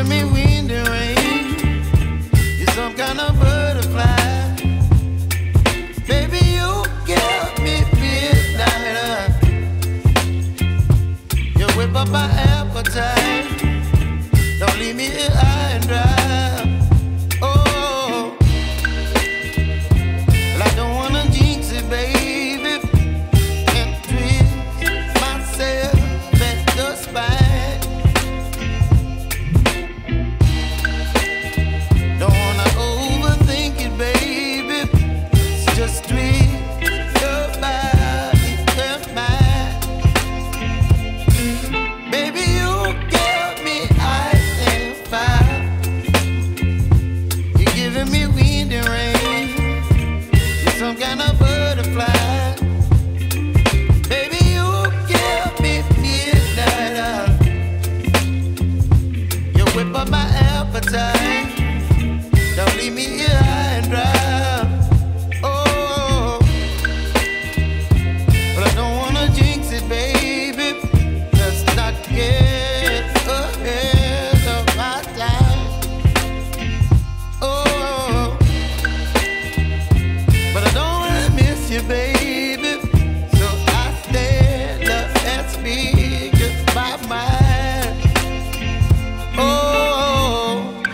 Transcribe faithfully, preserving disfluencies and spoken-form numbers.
giving me wind and rain. You're some kind of butterfly. Baby, you give me midnight. You whip up my appetite. Don't leave me here high and dry. Oh, well, I don't wanna jinx it, baby, and twist myself at the spine. Don't wanna overthink it, baby. It's just twist your body and mine. Baby, you give me ice and fire. You're giving me wind and rain. You're some kind of butterfly. Baby, you give me midnight. You whip up my appetite. Don't leave me here